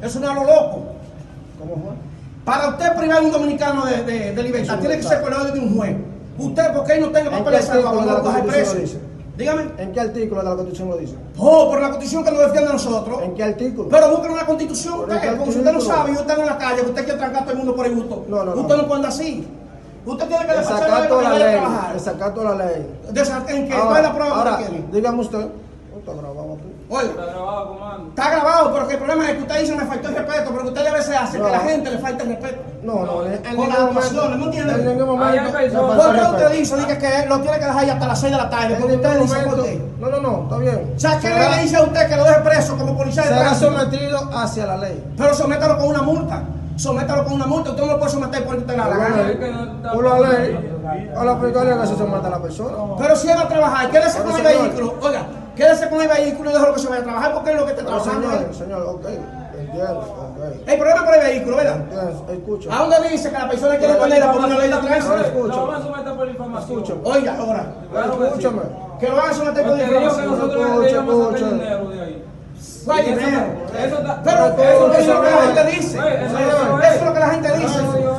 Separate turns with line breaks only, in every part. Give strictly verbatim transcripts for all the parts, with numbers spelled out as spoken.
Eso no es lo loco.
¿Cómo fue?
Para usted privar a un dominicano de, de, de libertad, tiene que ser por orden de un juez. Usted, ¿por qué no tenga papeles de salvaguardia? No lo coge preso. Dígame.
¿En qué artículo de la Constitución lo dice?
Oh, por la Constitución que nos defiende a nosotros.
¿En qué artículo?
Pero busquen una Constitución,
¿Por
usted, porque si usted no sabe y usted en la calle, usted quiere trancar a todo el mundo por el gusto.
No, no, no.
Usted no puede andar así. Usted tiene que despachar
Desacato
a
la
la
ley.
trabajar.
Desacato la ley.
¿En qué?
Ahora,
¿Cuál es la prueba
ahora,
que tiene?
dígame usted. Está grabado aquí.
Oye,
Está grabado, comando.
está grabado, pero que el problema es que usted dice me faltó el respeto, pero que usted a veces hace
No.
que a la gente le falte el respeto.
No, no, en, en
Con las
ningún
actuaciones, ¿no
momento.
entiende?
En ningún momento.
Ahí hay
me
personas.
falta
¿Por qué usted
respeto.
dice dice, que lo tiene que dejar ahí hasta las seis de la tarde?
En
Porque usted
ningún
dice por
momento.
qué.
No, no, no, está bien.
O sea, ¿qué
Será-
le dice a usted que lo deje preso como policía de
Será
tránsito?
sometido hacia la ley.
Pero sométalo con una multa. Sométalo con una multa. Usted no lo puede someter por usted la
Por la
gana.
ley, por la ley, a la fiscalía que se someta a la persona.
Pero si él va a trabajar, quédese
Pero
con el
señor.
vehículo. Oiga, quédese con el vehículo y déjalo que se vaya a trabajar porque es lo que está
Pero
trabajando.
señor,
¿eh?
señor, ok, entiendo, ok.
El problema por el vehículo, ¿verdad?
Entiendo, escucha.
¿A dónde dice que la persona quiere ponerla por una ley de tránsito?
Escucha.
Lo van a someter por información.
Escucha.
Oiga, ahora,
Claro que sí.
Escúchame.
que lo van a someter por
Porque dijo que
información.
nosotros
Escucha,
le íbamos a sacar
escucha.
dinero de ahí.
¿Cuál
Y eso-
dinero?
Eso está.
Pero
eso-
eso es
eso-
lo que la gente dice.
Oye, eso-
Señor,
eso-
Eso es lo que la gente dice.
Señor,
Pero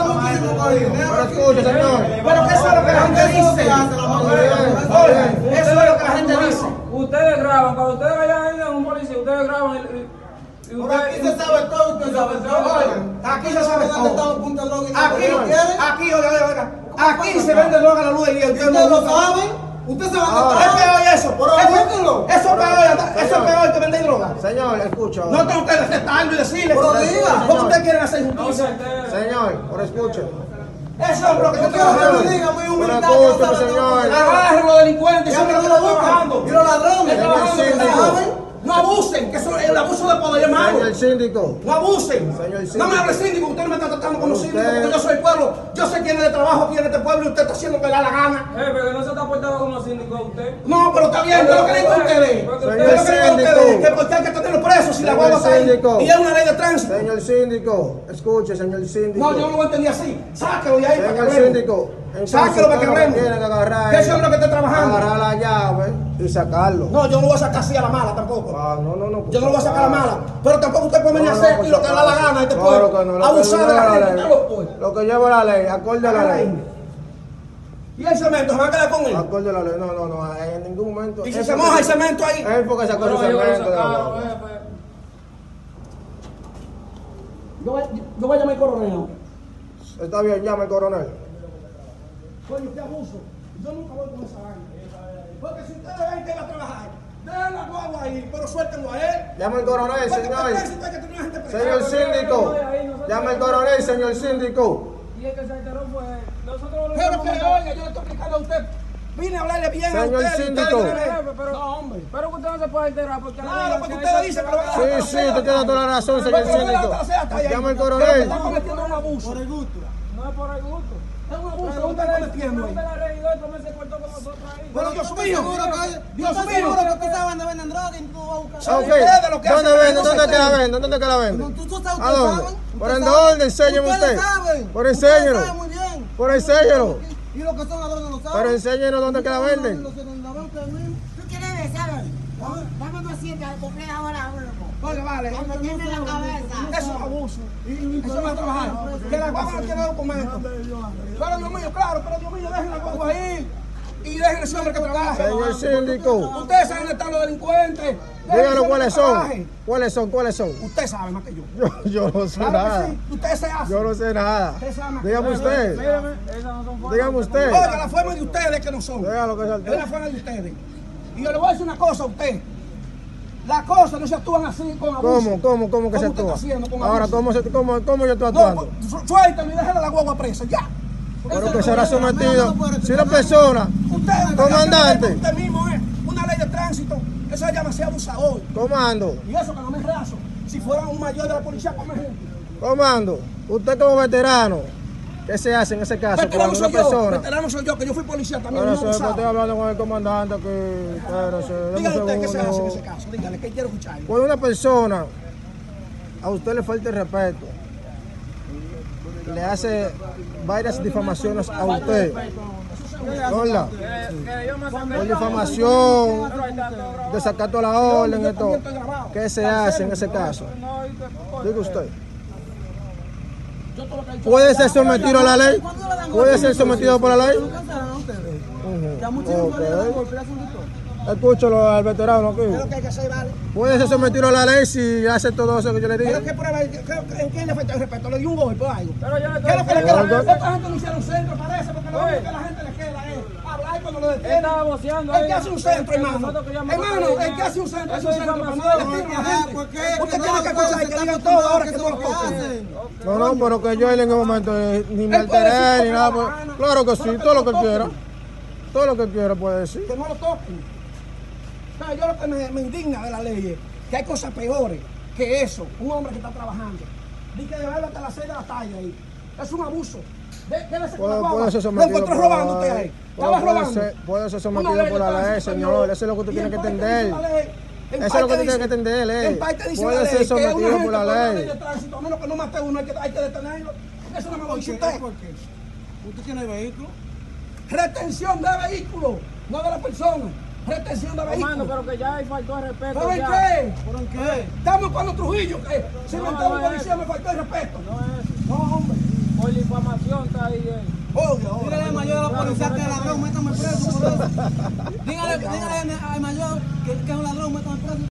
escucha, señor.
Pero que eso es lo que la gente dice. Oiga, eso es lo que la gente dice.
Ustedes graban, cuando ustedes vayan a un policía, ustedes graban y, y, y
Por aquí se sabe todo, usted sabe todo.
Oiga, aquí se sabe
¿Dónde está
todo.
los puntos de droga y no
Aquí,
lo quiere?
aquí, oiga, oiga, oiga. Aquí se vende droga a la luz del día.
¿Y
Usted
ustedes
no
lo
lo
saben? ¿Usted sabe
Ah.
que
Es peor eso.
Pero
Eso,
búsquenlo.
eso es peor, eso es peor que vender droga.
Señor, escucha.
No tengo que aceptarlo y decirle.
Pero diga.
¿Cómo ustedes quieren hacer
no
justicia?
se enteren.
Señor, por escucha.
Eso es lo que
Yo
yo
quiero que
quiero
me
hacer.
diga muy
Pero
humildad.
escúchame,
que no sabe
señor.
todo.
Agarren los delincuentes,
Ya
son
que
los
no
que
lo
están
buscan.
trabajando.
Y los ladrones.
Están trabajando,
Señor
que
síndico.
trabajen. No abusen, que eso es el abuso de poder, hermano.
Señor síndico.
No abusen.
Señor síndico.
No me hable síndico, usted no me está tratando como
Usted-
síndico, porque yo soy el pueblo. Yo sé quién es de trabajo aquí en este pueblo y usted está haciendo lo que le da la gana.
Eh, pero que no se está portando como síndico a usted.
No, pero está bien, ¿qué es lo que le digo a ustedes?
Señor
¿Qué es lo que le digo a
síndico.
ustedes? Que porque hay que tenerlo preso si la
Señor
guagua está ahí.
síndico.
Y es una ley de tránsito.
Señor síndico, escuche, señor síndico.
No, yo no lo entendí así. Sáquelo de ahí para que
Señor
hablemos.
síndico, entonces
Sáquelo para que
usted lo
hablemos.
tiene que agarrar
Que
es
eso es lo que está trabajando.
agarrar la llave y sacarlo.
No, yo no lo voy a sacar así a la mala tampoco.
Ah, no, no, no.
Yo no lo voy a sacar a la mala. Pero tampoco usted puede venir a
No,
hacer
no,
y lo que le da la gana a este
no,
pueblo.
lo que no, lo
Abusar
que
de la
lleva
gente.
ley.
Está loco, pues.
Lo que lleva la ley, acorde a la ley.
¿Y el cemento se va a quedar con él?
Acorde a la ley, no, no, no, en ningún momento.
¿Y si
Él
se
porque-
moja el cemento ahí?
Él porque sacó
Pero
su
ellos lo
cemento de la
sacaron,
guagua.
eh, pues.
Yo voy, yo voy a llamar al coronel.
Está bien, llame al coronel.
Coño, qué abuso. Yo nunca voy con esa vaina. Porque si ustedes ven que va a trabajar, dejen la guagua ahí, pero suéltenlo a él.
Llame al coronel,
Porque
señor.
para el tránsito hay que tener gente presente.
Señor síndico. Llame al coronel, señor síndico.
Y el que se enteró fue él. Nosotros lo
Pero
hicimos
que
montar.
oiga, yo le estoy explicando a usted. Vine a hablarle bien a
Señor
usted. y
síndico.
usted viene-
Pero, pero,
No, hombre.
pero que usted no se puede enterar porque
Claro, porque usted dice que lo van a
Sí, sí, usted tiene toda la razón, señor síndico. Llame al
Pero
coronel.
está cometiendo un abuso.
Por el gusto.
no es por el gusto.
Es un abuso,
Pero
lo
usted
está
le
cometiendo ahí.
usted la regidor cómo se cortó con nosotros ahí.
Pero Dios
¿Tú
mío,
estás seguro que- tú
Dios
estás
mío.
seguro que ustedes saben dónde venden droga y tú vas a buscar?
Saben
Ok,
ustedes lo que
¿dónde
hacen,
vende?
no
¿Dónde
se
que la
creen.
vende? ¿Dónde que la
No,
vende?
tú, tú sabes,
¿A
ustedes
dónde?
saben.
¿Por
ustedes
en
saben.
dónde? Enséñeme
Ustedes
usted.
saben.
Por
Ustedes
enséñelo.
saben muy bien.
Por enséñelo.
Y los que son ladrones no saben.
Pero enséñenos dónde que la venden.
Los que son ladrones ustedes mismos.
¿Tú quieres besar? Dame doscientos, porque ahora uno.
Oiga, vale.
Cuando tiene la cabeza.
Eso es abuso. Eso va a trabajar. Que la guagua no tiene documento. Pero Dios mío, claro, pero Dios mío, dejen la guagua ahí. Y dejen ese hombre que trabaje.
Señor síndico,
Ustedes saben dónde están los delincuentes. Dejen ese
díganos
hombre
cuáles
que
son.
trabaje.
¿Cuáles son? ¿Cuáles son?
Usted sabe más que yo.
Yo, yo no sé
Claro
nada.
que sí. Ustedes se hacen.
Yo no sé nada.
Ustedes saben más que
Dígame
yo.
usted.
Mírame, esas no son formas.
Dígame usted.
Oiga, la forma de ustedes que no son.
Dígalo que
Es la
saltó.
forma de ustedes. Y yo le voy a decir una cosa a usted. Las cosas no se actúan así con abuso.
¿Cómo? ¿Cómo? ¿Cómo que se
usted está
actúa?
haciendo con
Ahora,
abuso?
¿cómo, se, cómo, ¿cómo yo estoy
No,
actuando?
pues, suéltame y déjale la guagua presa, ya.
Pero
Eso
que
es
será
lo que-
sometido. Si la persona,
Usted,
comandante.
Usted mismo es una ley de tránsito. Eso se llama así abusador.
comando,
Y eso que no me raso. Si fuera un mayor de la policía, por ejemplo.
comando, usted como veterano, ¿qué se hace en ese caso?
Veterano
Cuando una
soy yo,
persona.
veterano soy yo, que yo fui policía también.
Ahora
no
se
abusado.
estoy hablando con el comandante que. Espérese, dame un
Dígale usted qué se hace en
segundo.
ese caso. Dígale, que quiero escucharle.
Cuando una persona a usted le falta el respeto, le hace varias difamaciones a usted, Hola.
Que, que yo me saqué
Por
el
difamación,
Pero ahí está todo grabado.
desacato a la orden
Yo
y todo.
también estoy grabado.
¿Qué se hace en ese caso?
No, y que-
Diga usted.
Yo todo lo que he dicho-
¿Puede ser sometido a la ley? ¿Puede ser sometido por la ley?
¿No cansaron a ustedes?
Ujú.
Ya muchos no le dan
Ok.
golpe, ya son de todo.
Escúchalo al veterano aquí.
¿Qué es lo que hay que hacer, vale?
¿Puede ser sometido a la ley si hace todo eso que yo le
¿Qué es
dije?
lo que prueba? ¿En qué le falta el respeto? ¿Le dio un golpe o algo?
Pero yo le
¿Qué es lo que le
estoy
queda?
Algo.
Esta gente no hicieron centro, parece, porque lo
Oye.
único que a la gente le queda es hablar cuando lo
Él
detienen.
estaba voceando
¿En
ahí.
qué hace un centro, hermano?
Nosotros queríamos
Hermano,
tocar
¿en qué hace un centro? Hace
Eso
un
es
centro para no
difamación.
detienen a la
Ah,
gente.
¿por qué?
Usted
Que
tiene
no,
que
pues,
acusar
se
que
están
digan todo ahora que
acostumbrados
todo lo
a que
toquen.
eso es lo que
No, no, pero que yo él en el momento eh, ni me
Él puede decir
alteré
lo
ni
que
nada.
le
pues,
da gana,
claro que
pero
sí,
que
todo
no
lo que él quiera.
toquen.
Todo lo que él quiera puede decir.
Que no lo toquen. O sea, yo lo que me, me indigna de la ley es que hay cosas peores que eso. Un hombre que está trabajando. Dice que llevarlo hasta las seis de la tarde ahí. Es un abuso. De- Quédese con la
Puede,
guagua.
puede ser
Lo
sometido
encontró
por
robando
la
usted
ley.
ahí. Estaba
Puede
robando.
ser, puede ser
Una
sometido
ley
por la
de
ley,
tránsito
señor.
superior.
Eso es lo que usted
Y
tiene
en
que
parte
entender.
dice la ley- en
Eso es
parte
lo que usted
dice-
tiene que entender, ley.
En parte dice
Puede
la
ser
ley que
sometido
una
por
gente
la
por una
ley.
de tránsito, a menos que no mate a uno, hay que, hay que detenerlo. Eso no me lo dice usted.
¿Por qué? ¿Usted tiene vehículo?
Retención de vehículos, no de la persona. Retención de
Hermano,
vehículos.
pero que ya hay faltó el respeto.
¿Pero en
ya.
qué?
¿Por en qué?
Estamos cuando Trujillo, que si
No,
me
no
entró un
es
policía
eso.
me faltó el respeto.
No es
No, hombre.
por difamación está ahí. eh.
Obvio,
Dígale al mayor de la policía que es ladrón, métame preso por eso. Dígale, dígale al mayor que, que es un ladrón, métame preso.